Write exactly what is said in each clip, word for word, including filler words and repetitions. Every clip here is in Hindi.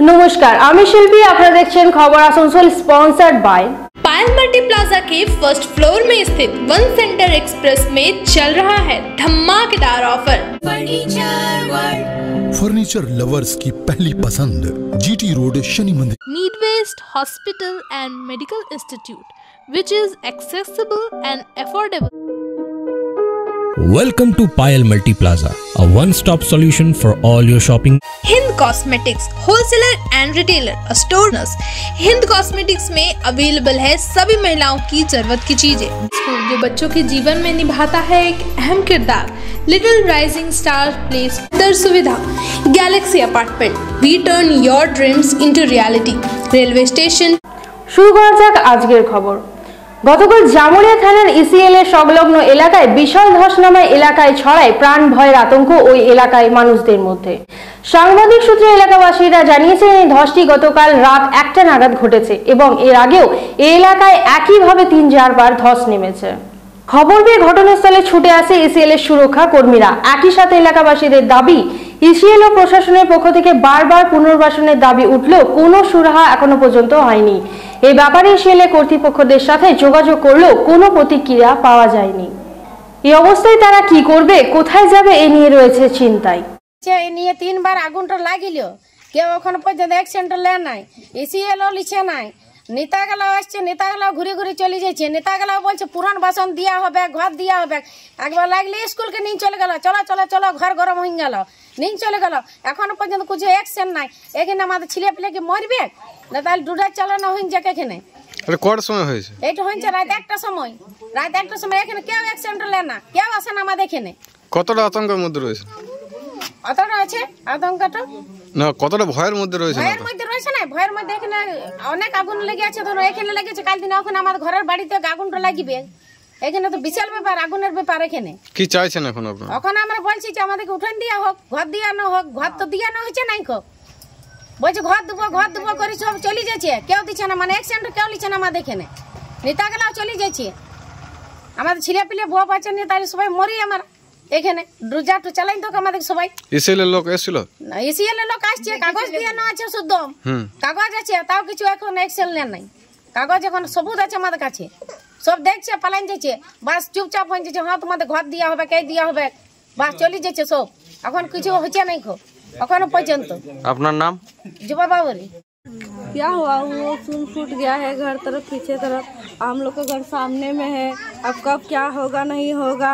नमस्कार, आमी शिल्पी आपनारा देखছেন खबर Asansol sponsored by Payal multi plaza के फर्स्ट फ्लोर में स्थित वन सेंटर एक्सप्रेस में चल रहा है धमाकेदार ऑफर। फर्नीचर लवर्स की पहली पसंद, जीटी रोड, शनि मंदिर। Need west hospital and medical institute which is accessible and affordable. Welcome to Payal Multi Plaza, a one-stop solution for all your shopping. Hind cosmetics wholesaler and retailer, a store nurse। Hind cosmetics में अवेलेबल है सभी महिलाओं की जरूरत की चीजें। स्कूल जो बच्चों के जीवन में निभाता है एक अहम किरदार। लिटिल राइजिंग स्टार प्लेस दर सुविधा, galaxy apartment, we turn your dreams into reality. Railway station. শুরু করা যাক আজকের খবর। গতকাল জামুরিয়া থানার ইসিএল এর সংলগ্ন এলাকায় বিশাল ধস নামা এলাকায় ছড়ায় প্রাণ ভয়ের আতঙ্ক ওই এলাকায় মানুষদের মধ্যে। সাংবাদিক সূত্রে এলাকাবাসীরা জানিয়েছেন এই ধসটি গতকাল রাত একটা নাগাদ ঘটেছে এবং এর আগেও এই এলাকায় একইভাবে তিন চারবার ধস নেমেছে। খবর পেয়ে ঘটনাস্থলে ছুটে আসে ইসিএল এর সুরক্ষা কর্মীরা। একই সাথে এলাকাবাসীদের দাবি, ইসিএল ও প্রশাসনের পক্ষ থেকে বারবার পুনর্বাসনের দাবি উঠলেও কোনো সুরাহা এখনো পর্যন্ত হয়নি। এই ব্যাপারে ইসিএল কর্তৃপক্ষদের সাথে যোগাযোগ করলেও কোনো প্রতিক্রিয়া পাওয়া যায়নি। এই অবস্থায় তারা কি করবে, কোথায় যাবে এ নিয়ে রয়েছে চিন্তায়। এই নিয়ে তিনবার আগুনটা লাগিল, কেউ এখন পর্যন্ত অ্যাকশনটা নেয় নাই, ইসিএলও লিখে নাই। নেতাগুলাও আসছে, নেতাগুলাও ঘুরে ঘুরে চলে যাচ্ছে। নেতাগুলাও বলছে পুরান বাসন দেওয়া হবে, ঘর দেওয়া হবে। একবার লাগলে স্কুলকে নিয়ে চলে গেল, চলো চলো চলো, ঘর গরম হয়ে গেল, নিয়ে চলে গেল। এখনো পর্যন্ত কিছু অ্যাকশন নাই। এখানে আমাদের ছেলে পেলেকে মরবে না, তাহলে ডুডার চালানো হয়ে যাক। এখানে কটার সময় হয়েছে? এইটা হয়েছে রাত একটা সময়। রাত একটা সময় এখানে কেউ অ্যাকশনটা নেয় না, কেউ আসে না আমাদের এখানে। কতটা আতঙ্কের মধ্যে রয়েছে? অতটা আছে আতঙ্কটা না, কতটা ভয়ের মধ্যে রয়েছে? ভয়ের মধ্যে রয়েছে না, ভয়ের মধ্যে এখানে অনেক আগুন লেগে আছে। ধরো এখানে লেগেছে, কাল দিন ওখানে আমাদের ঘরের বাড়িতে আগুনটা লাগিবে। এখানে তো বিশাল ব্যাপার, আগুনের ব্যাপার। এখানে কি চাইছেন এখন আপনারা? এখন আমরা বলছি যে আমাদেরকে উঠান দিয়া হোক, ঘর দিয়া না হোক। ঘর তো দিয়া না হয়েছে নাই, খো বলছে ঘর দেবো ঘর দেবো করে সব চলে যাচ্ছে, কেউ দিচ্ছে না। মানে অ্যাকশন কেউ লিচ্ছে না আমাদের এখানে। নেতাগুলাও চলে যাচ্ছে, আমাদের ছেলে পিলে বউ বাচ্চা নিয়ে তাহলে সবাই মরি। আমার এখানে ডুজা টু চালাই তো আমাদের সবাই। ইসিএল এর লোক এসেছিল, ইসিএল এর লোক আসছে, কাগজ দিয়ে না আছে, শুদ্ধ কাগজ আছে, তাও কিছু এখন অ্যাকশন নেন নাই। কাগজ এখন সবুজ আছে আমাদের কাছে, সব দেখছে, পালান যাচ্ছে। বাস চুপচাপ হয়ে যাচ্ছে, হ্যাঁ তোমাদের ঘর দেওয়া হবে, কে দেওয়া হবে, বাস চলে যাচ্ছে সব। এখন কিছু হচ্ছে নাই খো এখনো পর্যন্ত। আপনার নাম? जुबा बाबरी। क्या हुआ, वो सुन फूट गया है घर तरफ, पीछे तरफ। हम लोग का घर सामने में है। अब कब क्या होगा नहीं होगा।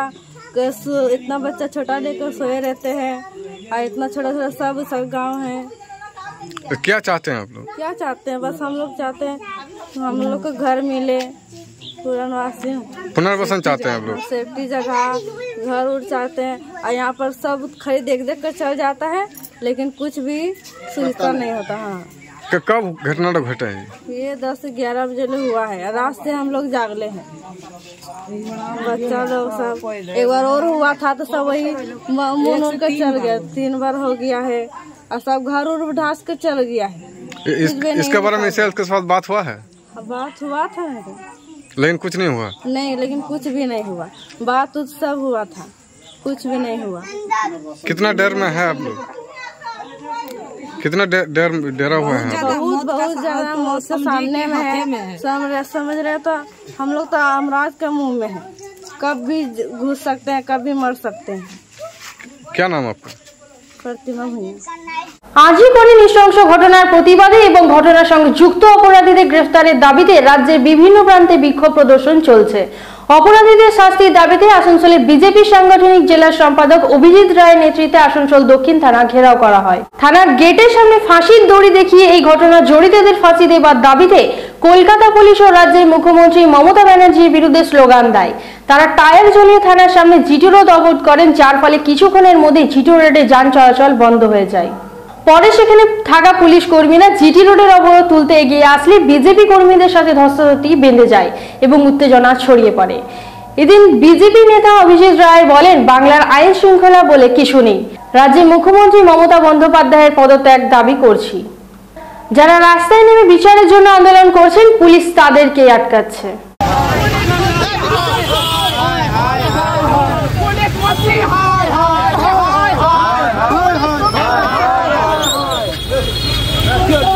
इतना बच्चा छोटा लेकर सोए रहते हैं और इतना छोटा छोटा सब सब गांव है। तो क्या चाहते हैं आप लोग? क्या चाहते हैं, बस हम लोग चाहते हैं हम लोग को घर मिले, पुनर्वासी पुनर्वासन चाहते हैं आप लोग, सेफ्टी जगह, घर उड़ चाहते हैं। और यहाँ पर सब खड़ी देख देख कर चल जाता है, लेकिन कुछ भी सुविधा नहीं होता। हाँ, कब घटना घटा है? ये दस ग्यारह बजे हुआ है। रात से हम लोग जागले हैं, बच्चा लोग सब। एक बार और हुआ था तो सब वही मुन उन कर चल गया। तीन बार हो गया है और सब घर उड़ ढास कर चल गया है। इस, इसके बारे में इसके साथ बात हुआ है? बात हुआ था मेरे, लेकिन कुछ नहीं हुआ। नहीं, लेकिन कुछ भी नहीं हुआ। बात तो सब हुआ था, कुछ भी नहीं हुआ। कितना डर में है आप लोग? कितना डर डरा हुआ है? बहुत बहुत ज्यादा। मौत के सामने में है, समझ समझ रहे तो हम लोग तो अमराज के मुंह में है। कब भी घुस सकते हैं, कब भी मर सकते हैं। क्या नाम आपका? प्रतिमा भैया। আজই করে নৃশংস ঘটনার প্রতিবাদে এবং ঘটনার সঙ্গে যুক্ত অপরাধীদের গ্রেফতারের দাবিতে রাজ্যের বিভিন্ন প্রান্তে বিক্ষোভ প্রদর্শন চলছে। অপরাধীদের শাস্তির দাবিতে আসানসোলে বিজেপি সাংগঠনিক জেলা সম্পাদক অভিজিৎ রায়ের নেতৃত্বে আসানসোল দক্ষিণ থানা ঘেরাও করা হয়। থানার গেটের সামনে ফাঁসির দড়ি দেখিয়ে এই ঘটনার জড়িতদের ফাঁসি দেবার দাবিতে কলকাতা পুলিশ ও রাজ্যের মুখ্যমন্ত্রী মমতা ব্যানার্জির বিরুদ্ধে স্লোগান দেয়। তারা টায়ার জ্বলিয়ে থানার সামনে জিটি রোড অবরোধ করেন, যার ফলে কিছুক্ষণের মধ্যে জিটি রোডে যান চলাচল বন্ধ হয়ে যায়। পরে সেখানে থাকা পুলিশ কর্মীরা জিটি রোডের অবরোধ তুলতে এগিয়ে আসলে বিজেপি কর্মীদের সাথে ধস্তাধস্তি বেঁধে যায় এবং উত্তেজনা ছড়িয়ে পড়ে। এদিন বিজেপি নেতা অভিজিৎ রায় বলেন, বাংলার আইন শৃঙ্খলা বলে কিছু নেই। রাজ্যের মুখ্যমন্ত্রী মমতা বন্দ্যোপাধ্যায়ের পদত্যাগ দাবি করছি। যারা রাস্তায় নেমে বিচারের জন্য আন্দোলন করছেন, পুলিশ তাদেরকে আটকাচ্ছে। Good.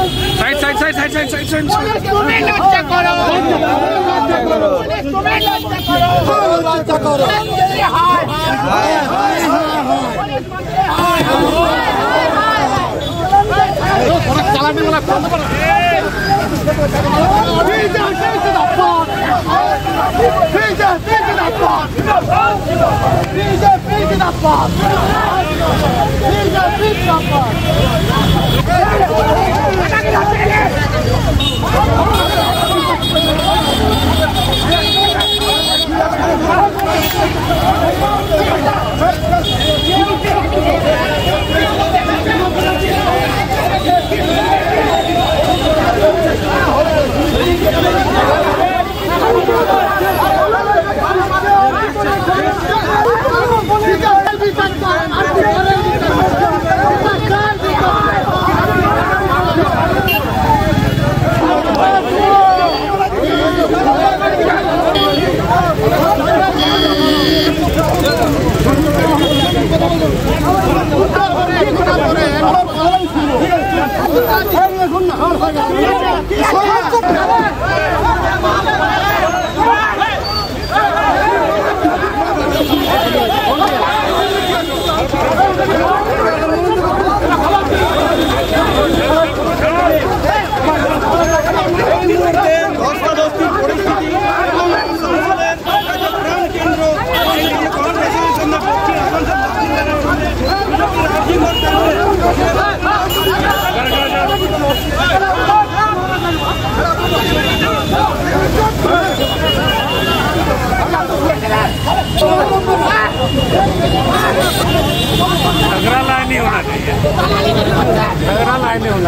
झगड़ा लाइन नहीं होना चाहिए, झगड़ा लाइन नहीं होना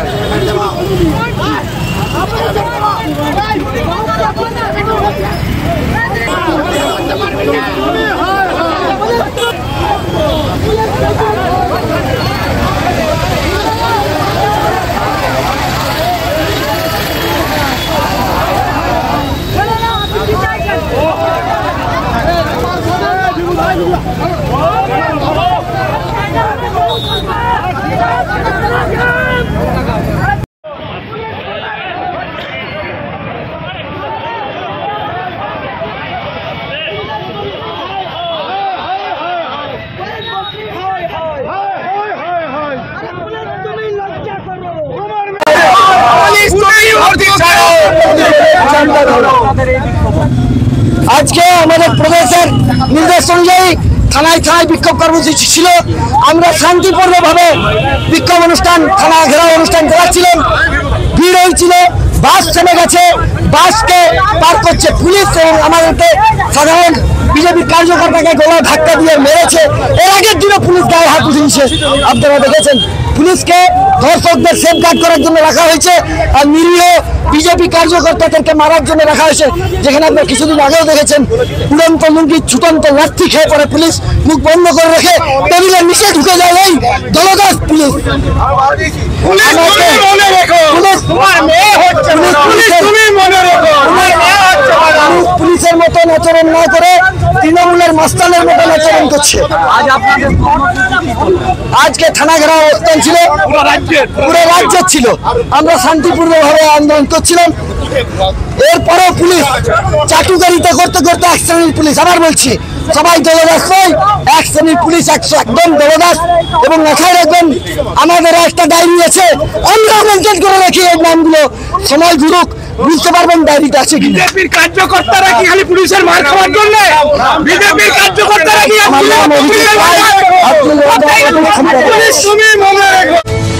আজকে আমাদের প্রদেশের নির্দেশ অনুযায়ী থানায় থানায় বিক্ষোভ কর্মসূচি ছিল। আমরা শান্তিপূর্ণভাবে বিক্ষোভ অনুষ্ঠান থানা ঘেরাও অনুষ্ঠান চালাচ্ছিলাম। ভিড় হয়েছিল, বাস থেমে গেছে, বাসকে পার করছে পুলিশ এবং আমাদেরকে সাধারণ বিজেপি কার্যকর্তাকে গলা ধাক্কা দিয়ে মেরেছে। এর আগের দিনে পুলিশ গায়ে হাত উঠিয়েছে, আপনারা দেখেছেন। পুলিশকে ধর্ষকদের সেফগার্ড করার জন্য রাখা হয়েছে আর নিরীহ বিজেপি কার্যকর্তাদেরকে মারার জন্য রাখা হয়েছে। যেখানে আপনারা কিছুদিন আগেও দেখেছেন উড়ন্ত লুঙ্গি ছুটন্ত লাঠি খেয়ে পড়ে পুলিশ মুখ বন্ধ করে রেখে টেবিলের নিচে ঢুকে যায় এই দলদাস পুলিশ। পুলিশের মতন আচরণ না করে তৃণমূলের মাস্তানের মতন আচরণ করছে। আজকে থানা ঘেরাও অবস্থান ছিল, পুরো রাজ্যের ছিল। আমরা শান্তিপূর্ণভাবে আন্দোলন করছিলাম। এরপরেও পুলিশ চাটুকারিতা করতে করতে এক শ্রেণীর পুলিশ, আবার বলছি সবাই দলদাস নয়, এক শ্রেণীর পুলিশ একশো একদম দলদাস। এবং মাথায় রাখবেন আমাদের একটা ডায়েরি আছে, আমরা মেনটেন করে রাখি এই নামগুলো, সময় ঘুরুক বুঝতে পারবেন ডায়েরিটা আছে কি। বিজেপির কার্যকর্তারা কি খালি পুলিশের মার খাওয়ার জন্য? বিজেপির কার্যকর্তারা কি তুমি মনে রাখো।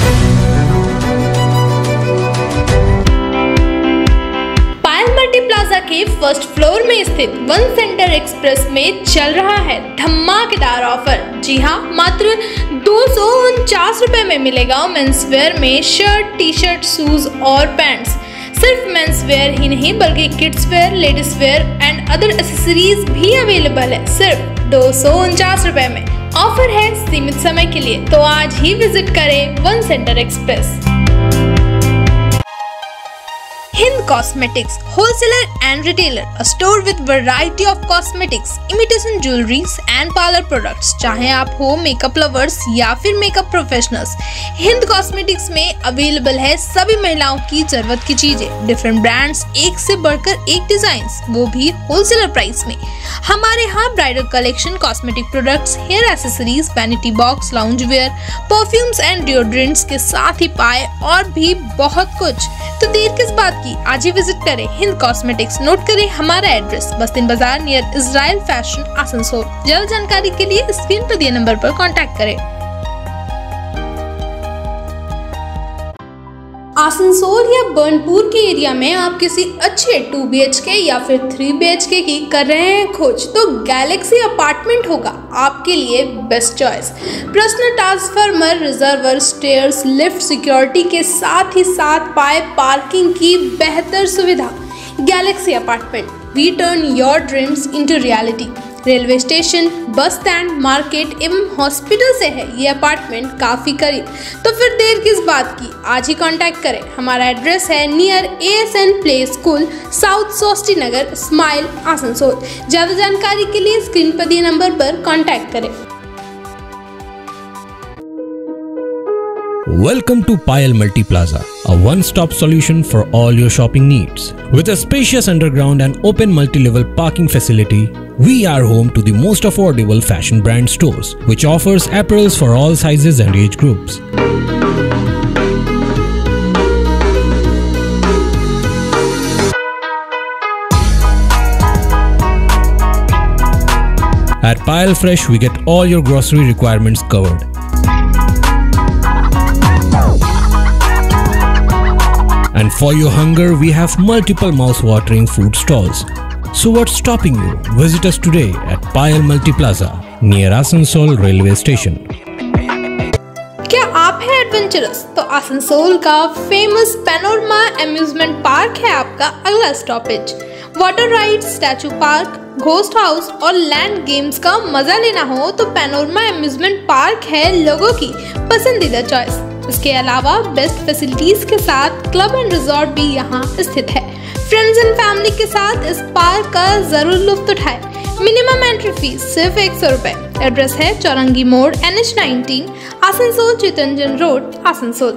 प्लाजा के फर्स्ट फ्लोर में स्थित वन सेंटर एक्सप्रेस में चल रहा है धमाकेदार ऑफर। जी हाँ, मात्र दो सौ उनचास रुपए में मिलेगा मेंस वेयर में शर्ट, टी शर्ट, शूज और पैंट्स। सिर्फ मेंस वेयर ही नहीं बल्कि kids wear, ladies wear and other accessories भी अवेलेबल है सिर्फ दो सौ उनचास रुपए में। ऑफर है सीमित समय के लिए, तो आज ही विजिट करें one center express. Hind Cosmetics, wholesaler and retailer, a store with variety of cosmetics, imitation jewelries and parlor products. चाहे आप हो मेकअप लवर्स या फिर मेकअप प्रोफेशनल्स, हिंद कॉस्मेटिक्स में अवेलेबल है सभी महिलाओं की जरूरत की चीजें। डिफरेंट ब्रांड्स, एक से बढ़कर एक डिजाइन्स, वो भी होलसेलर प्राइस में। हमारे यहाँ bridal collection, cosmetic products, hair accessories, vanity box, lounge wear, perfumes and deodorants के साथ ही पाए और भी बहुत कुछ। तो देर किस बात की, आज ही विजिट करें हिंद कॉस्मेटिक्स। नोट करें हमारा एड्रेस, बस्तिन बाजार नियर इजराइल फैशन, आसनसोल। ज्यादा जानकारी के लिए स्क्रीन पर दिए नंबर पर कांटेक्ट करें। आसनसोल या बर्नपुर के एरिया में आप किसी अच्छे टू बी एच के या फिर थ्री बी एच के की कर रहे हैं खोज, तो गैलेक्सी अपार्टमेंट होगा आपके लिए best choice. Personal transformer, reservoir, stairs, lift, security के साथ ही साथ पाए पार्किंग की बेहतर सुविधा। Galaxy apartment, we turn your dreams into reality. Railway station, bus stand, market एवं हॉस्पिटल से है ये अपार्टमेंट काफी करीब। तो फिर देर किस बात की, आज ही कांटेक्ट करें। हमारा एड्रेस है near A S N play school, south सोस्टी नगर, स्माइल, आसनसोल। ज्यादा जानकारी के लिए स्क्रीन पर दिए नंबर पर कांटेक्ट करें। Welcome to Payal Multi Plaza, a one-stop solution for all your shopping needs. With a spacious underground and open multi-level parking facility, we are home to the most affordable fashion brand stores, which offers apparels for all sizes and age groups. At Payal Fresh, we get all your grocery requirements covered. And for your hunger, we have multiple mouth-watering food stalls. So what's stopping you? Visit us today at Payal Multi Plaza, near Asansol Railway Station. क्या आप हैं एडवेंचरस? तो आसनसोल का फेमस पैनोरमा अम्यूजमेंट पार्क है आपका अगला stoppage. Water rides, statue park, ghost house और लैंड गेम्स का मजा लेना हो तो पैनोरमा अम्यूजमेंट पार्क है लोगों की पसंदीदा चॉइस। इसके अलावा बेस्ट फैसिलिटीज के साथ क्लब एंड रिजॉर्ट भी यहाँ स्थित है। फ्रेंड्स एंड फैमिली के साथ इस पार्क का जरूर लुत्फ उठाएं। मिनिमम एंट्री फीस सिर्फ एक सौ रुपए। एड्रेस है चौरंगी मोड़, N H nineteen, Asansol Chittaranjan road, Asansol.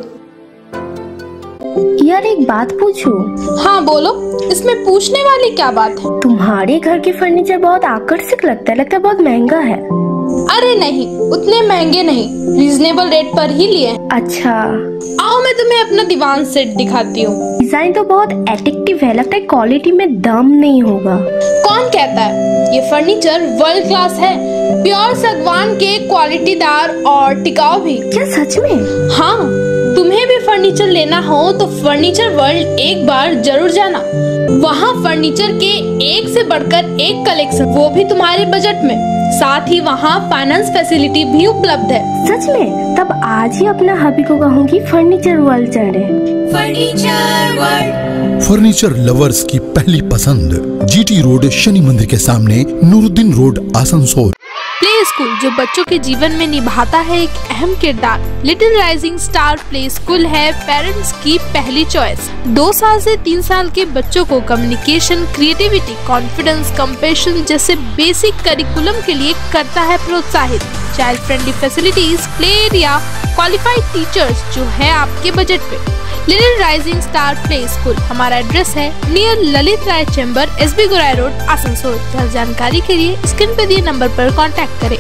यार एक बात पूछूं? हाँ बोलो, इसमें पूछने वाली क्या बात है? तुम्हारे घर के फर्नीचर बहुत आकर्षक लगता है, लगता है बहुत महंगा है। अरे नहीं, उतने महंगे नहीं, रीजनेबल रेट पर ही लिए। अच्छा, आओ मैं तुम्हें अपना दीवान सेट दिखाती हूँ। डिजाइन तो बहुत एट्रैक्टिव है, लगता है क्वालिटी में दम नहीं होगा। कौन कहता है? ये फर्नीचर वर्ल्ड क्लास है, प्योर सागवान के, क्वालिटीदार और टिकाऊ भी। क्या सच में? हाँ, तुम्हें भी फर्नीचर लेना हो तो फर्नीचर वर्ल्ड एक बार जरूर जाना। वहाँ फर्नीचर के एक से बढ़कर एक कलेक्शन, वो भी तुम्हारे बजट में। साथ ही वहाँ फाइनेंस फैसिलिटी भी उपलब्ध है। सच में? तब आज ही अपना हबी को कहूँगी फर्नीचर वर्ल्ड चढ़े। फर्नीचर वर्ल्ड, फर्नीचर लवर्स की पहली पसंद, जी टी रोड, शनि मंदिर के सामने, Nooruddin road, Asansol. Play school जो बच्चों के जीवन में निभाता है एक अहम किरदार। Little rising star play school है पेरेंट्स की पहली चॉइस। दो साल से तीन साल के बच्चों को कम्युनिकेशन, क्रिएटिविटी, कॉन्फिडेंस, कंपैशन जैसे बेसिक करिकुलम के लिए करता है प्रोत्साहित। Child friendly facilities, play area, qualified teachers जो है आपके बजट पे। Little rising star play school, हमारा एड्रेस है near Lalit Rai chamber, S B Gorai road, Asansol. ज्यादा जानकारी के लिए स्क्रीन पे दिए नंबर पर कांटेक्ट करें।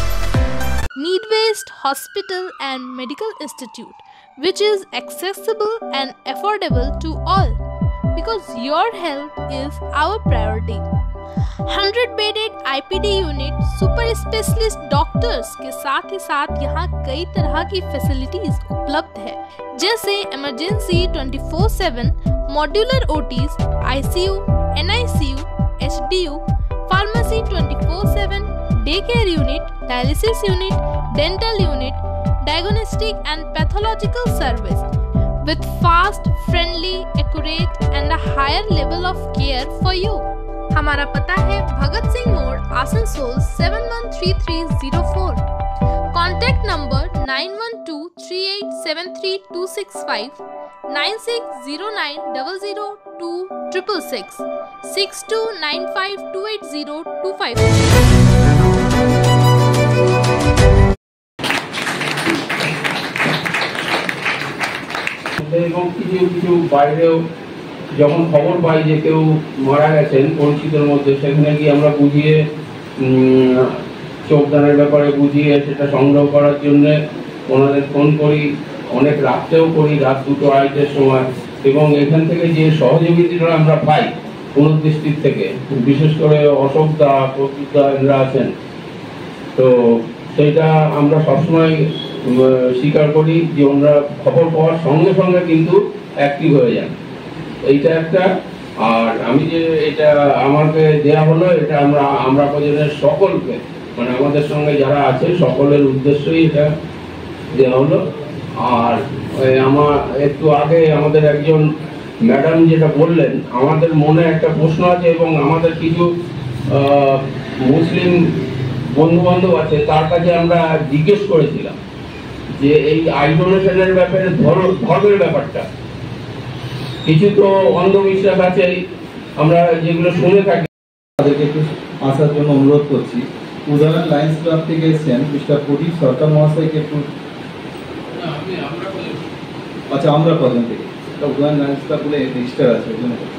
Midwest Hospital and Medical Institute, which is accessible and affordable to all, because your health is our priority. one hundred bedded I P D unit, super specialist doctors के साथ ही साथ यहाँ कई तरह की फैसिलिटीज उपलब्ध है, जैसे emergency twenty four seven, modular OTs, ICU, NICU, HDU, pharmacy twenty four seven, day care unit, dialysis unit, dental unit, diagnostic and pathological service with fast, friendly, accurate and a higher level of care for you. हमारा पता है भगत सिंह मोड़, Asansol seven one three three zero four. Contact number nine one two three eight seven three two six five, nine six zero nine double zero two triple six six two nine five two eight zero two five. এবং কিছু কিছু বাইরেও যখন খবর পাই যে কেউ মারা গেছেন পরিচিতের মধ্যে, সেখানে গিয়ে আমরা বুঝিয়ে চোখদানের ব্যাপারে বুঝিয়ে সেটা সংগ্রহ করার জন্য ওনাদের ফোন করি, অনেক রাত্রেও করি, রাত দুটো আড়াইটের সময়। এবং এখান থেকে যে সহযোগিতাটা আমরা পাই পুনর্দৃষ্টির থেকে, বিশেষ করে অশোক দা, প্রত্যুত দা এরা আছেন, তো সেইটা আমরা সবসময় স্বীকার করি যে ওনারা খবর পাওয়ার সঙ্গে সঙ্গে কিন্তু অ্যাক্টিভ হয়ে যান। এইটা একটা। আর আমি যে এটা আমাকে দেয়া হলো, এটা আমরা আমরা প্রজন্মের সকলকে, মানে আমাদের সঙ্গে যারা আছে সকলের উদ্দেশ্যই এটা দেওয়া হলো। আর আমার একটু আগে আমাদের একজন ম্যাডাম যেটা বললেন, আমাদের মনে একটা প্রশ্ন আছে এবং আমাদের কিছু মুসলিম বন্ধু বান্ধব আছে, তার কাছে আমরা জিজ্ঞেস করেছিলাম যে এই আই ডোনেশনের ব্যাপারে ধর্মের ব্যাপারটা, কিছু তো অন্ধবিশ্বাস আছে আমরা যেগুলো শুনে থাকি, তাদেরকে একটু আসার জন্য অনুরোধ করছি। উদাহরণ লায়ন্স ক্লাব থেকে এসেছেন মিস্টার প্রদীপ সরকার মহাশয়কে একটু। আচ্ছা, আমরা কজন থেকে উদাহরণ লায়ন্স ক্লাব বলে রেজিস্টার আছে।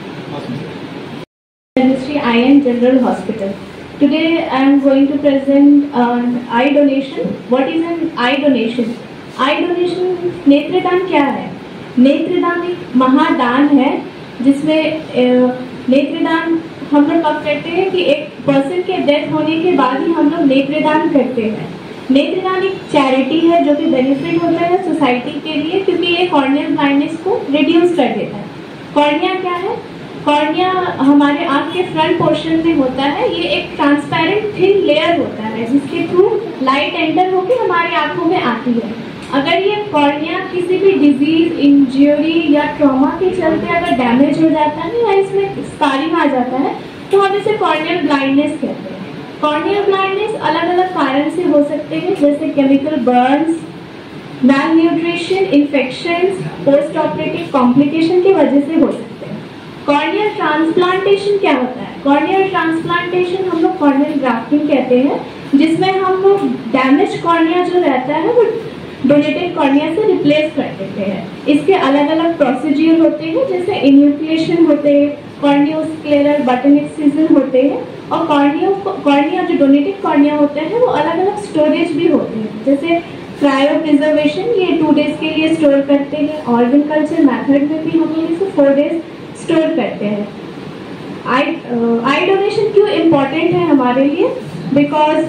I N General Hospital. Today I am going to present an eye donation. What is an eye donation? Eye donation नेत्रदान क्या है? नेत्रदान एक महादान है जिसमें नेत्रदान हम लोग कब करते हैं कि एक पर्सन के डेथ होने के बाद ही हम लोग नेत्रदान करते हैं। नेत्रदान एक चैरिटी है जो कि बेनिफिट होता है सोसाइटी के लिए, क्योंकि ये कॉर्नियल ब्लाइंडनेस को रिड्यूस कर देता है। कॉर्निया क्या है? कॉर्निया हमारे आँख के फ्रंट पोर्शन में होता है। ये एक ट्रांसपेरेंट थिन लेयर होता है जिसके थ्रू लाइट एंटर होकर हमारी आंखों में आती है। अगर ये कॉर्निया किसी भी डिजीज, इंजरी या ट्रॉमा के चलते अगर डैमेज हो जाता है या इसमें स्कारिंग आ जाता है तो हम इसे कॉर्नियल ब्लाइंडनेस कहते हैं। कॉर्नियल ब्लाइंडनेस अलग अलग कारण से हो सकते हैं, जैसे chemical burns, malnutrition, infections, post operative complication की वजह से हो सकते हैं। कॉर्नियल ट्रांसप्लांटेशन क्या होता है? कॉर्नियल ट्रांसप्लांटेशन हम लोग कॉर्नियल ग्राफ्टिंग कहते हैं, जिसमें हम लोग डैमेज कॉर्निया जो रहता है वो डोनेटेड कॉर्निया से रिप्लेस कर देते हैं। इसके अलग अलग प्रोसीजर होते हैं, जैसे इन्यूक्लिएशन होते हैं, कॉर्नियोस्क्लेरल बटन एक्सिजन होते हैं, और कॉर्नियो कॉर्निया जो डोनेटेड कॉर्निया होते हैं वो अलग अलग स्टोरेज भी होते हैं, जैसे क्रायो प्रिजर्वेशन, ये टू डेज के लिए स्टोर करते हैं। ऑर्गन कल्चर मेथड में भी हम लोग इसे फोर डेज स्टोर करते हैं। आई आई डोनेशन क्यों इम्पोर्टेंट है हमारे लिए? बिकॉज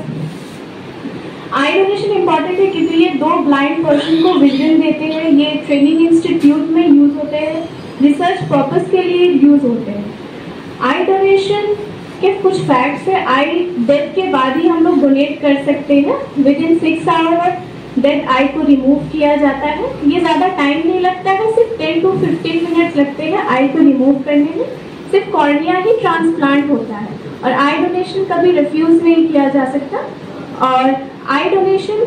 आई डोनेशन इम्पॉर्टेंट है क्योंकि ये दो ब्लाइंड पर्सन को विजन देते हैं। ये ट्रेनिंग इंस्टीट्यूट में यूज होते हैं, रिसर्च पर्पस के लिए यूज होते हैं। आई डोनेशन के कुछ फैक्ट्स है। आई डेथ के बाद ही हम लोग डोनेट कर सकते हैं। Within six hour death eye को रिमूव किया जाता है। ये ज़्यादा टाइम नहीं लगता है, सिर्फ टेन टू फिफ्टीन मिनट्स लगते हैं आई को रिमूव करने में। सिर्फ कॉर्निया ही ट्रांसप्लांट होता है और आई डोनेशन कभी रिफ्यूज़ नहीं किया जा सकता। और आई डोनेशन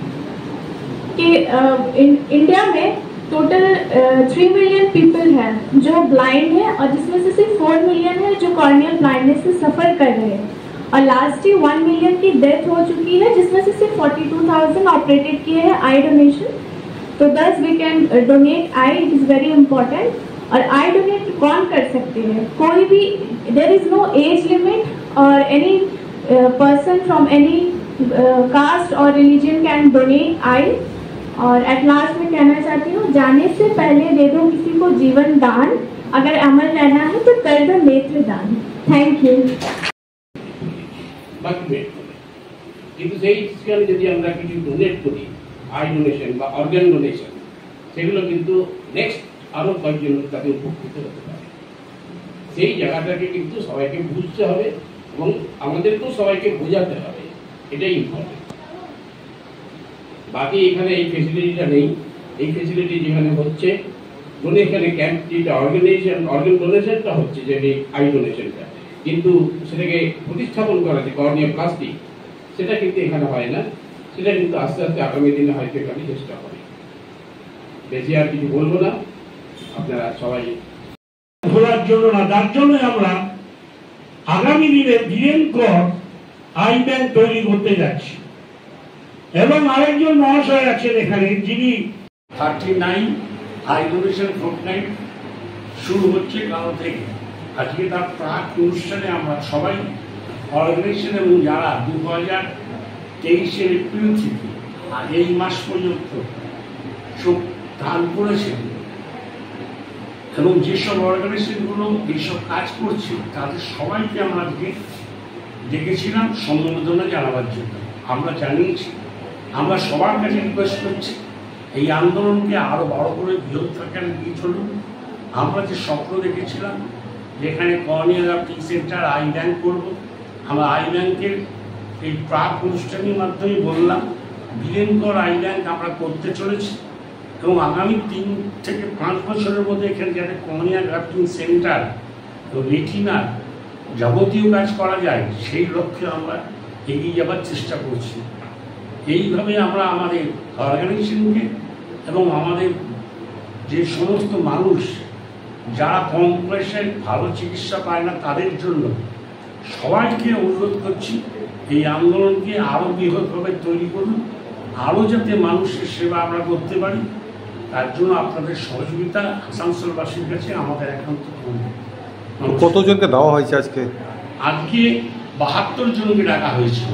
के इन, इंडिया में टोटल थ्री मिलियन पीपल हैं जो ब्लाइंड है, और जिसमें से सिर्फ फोर मिलियन है जो कॉर्नियल ब्लाइंडनेस से सफ़र कर रहे हैं। और लास्ट ईयर वन मिलियन की डेथ हो चुकी है, जिसमें से सिर्फ फोर्टी टू थाउजेंड ऑपरेटेड किए हैं आई डोनेशन। तो thus we can donate eye, it is very important. और आई डोनेट कौन कर सकते हैं? कोई भी, there is no age limit, और any person from any caste और रिलीजन कैन डोनेट आई। और एट लास्ट में कहना चाहती हूँ, जाने से पहले दे दो किसी को जीवन दान, अगर अमर रहना है तो कर दो नेत्र दान। Thank you. কিন্তু সেই স্কেলে যদি আমরা কিছু ডোনেট করি, আই ডোনেশন বা অর্গান ডোনেশন, সেগুলো কিন্তু নেক্সট আরও কয়েকজন তাতে উপকৃত হতে পারে। সেই জায়গাটাকে কিন্তু সবাইকে বুঝতে হবে এবং আমাদেরকেও সবাইকে বোঝাতে হবে, এটাই ইম্পর্টেন্ট। বাকি এখানে এই ফেসিলিটিটা নেই। এই ফেসিলিটি যেখানে হচ্ছে, মানে এখানে ক্যাম্প যেটা অর্গানাইজেশন অর্গান ডোনেশনটা হচ্ছে, যে আই ডোনেশনটা, কিন্তু সেটাকে প্রতিস্থাপন করা যে কর্নিয়া প্লাস্টিক, সেটা কিন্তু এখানে হয় না। সেটা কিন্তু আস্তে আস্তে আগামী দিনে হয়তো এখানে চেষ্টা করে। বেশি আর কিছু বলবো না, আপনারা সবাই ভোলার জন্য না, তার জন্য আমরা আগামী দিনে বীরেন কর আই ব্যাংক তৈরি করতে যাচ্ছি। এবং আরেকজন মহাশয় আছেন এখানে, যিনি thirty nine eye donation fortnight শুরু হচ্ছে কাল থেকে। আজকে তার প্রাক অনুষ্ঠানে আমরা সবাই অর্গানাইজেশন এবং যারা দু হাজার তেইশের এপ্রিল থেকে আর এই মাস পর্যন্ত সব দান করেছেন এবং যেসব অর্গানাইজেশনগুলো এইসব কাজ করছে তাদের সবাইকে আমরা ডেকেছিলাম সম্বর্ধনা জানাবার জন্য। আমরা জানিয়েছি, আমরা সবার কাছে রিকোয়েস্ট করছি এই আন্দোলনকে আরো বড় করে বৃহত্তর আকারে নিয়ে চলুন। আমরা যে স্বপ্ন দেখেছিলাম যেখানে cornea grafting center eye bank করব, আমরা আই ব্যাংকের এই প্রাক অনুষ্ঠানের মাধ্যমে বললাম বীরেনকর আই ব্যাংক আমরা করতে চলেছি এবং আগামী তিন থেকে পাঁচ বছরের মধ্যে এখানে যাতে কর্নিয়া গ্রাফটিং সেন্টার রেটিনার যাবতীয় কাজ করা যায় সেই লক্ষ্যে আমরা এগিয়ে যাবার চেষ্টা করছি। এইভাবে আমরা আমাদের অর্গানাইজেশনকে এবং আমাদের যে সমস্ত মানুষ যারা কম পয়সায় ভালো চিকিৎসা পায় না তাদের জন্য সবাইকে অনুরোধ করছি এই আন্দোলনকে আরও বৃহৎভাবে তৈরি করুন, আরও যাতে মানুষের সেবা আমরা করতে পারি তার জন্য আপনাদের সহযোগিতা আসানসোলবাসীর কাছে আমাদের একান্ত কতজনকে দেওয়া হয়েছে আজকে? আজকে বাহাত্তর জনকে ডাকা হয়েছিল,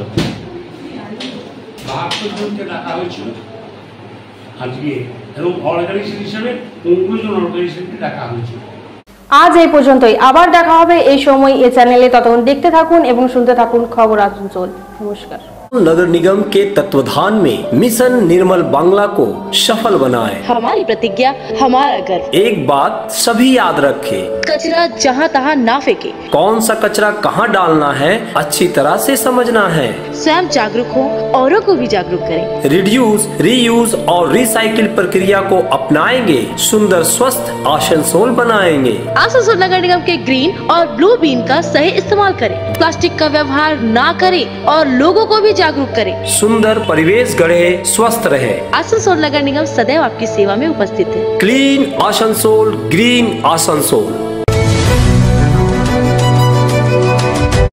বাহাত্তর জনকে ডাকা হয়েছিল আজকে এবং অর্গানাইজেশন হিসেবে পনেরো জন অর্গানাইজেশনকে ডাকা হয়েছিল। আজ এই পর্যন্তই, আবার দেখা হবে এই সময় এই চ্যানেলে। ততক্ষণ দেখতে থাকুন এবং শুনতে থাকুন খবর আসানসোল। নমস্কার। नगर निगम के तत्वाधान में मिशन निर्मल बांग्ला को सफल बनाएं। हमारी प्रतिज्ञा, हमारा गर्व। एक बात सभी याद रखें, कचरा जहाँ तहाँ ना फेंके। कौन सा कचरा कहाँ डालना है अच्छी तरह से समझना है। स्वयं जागरूक हो, औरों को भी जागरूक करें। रिड्यूस, रीयूज और रिसाइकिल प्रक्रिया को अपनाएंगे, सुंदर स्वस्थ आसनसोल बनाएंगे। आसनसोल नगर निगम के ग्रीन और ब्लू बीन का सही इस्तेमाल करें, प्लास्टिक का व्यवहार ना करें और लोगों को भी जागरूक करें। सुंदर परिवेश गढ़े, स्वस्थ रहे। आसनसोल नगर निगम सदैव आपकी सेवा में उपस्थित है। Clean Asansol, green Asansol.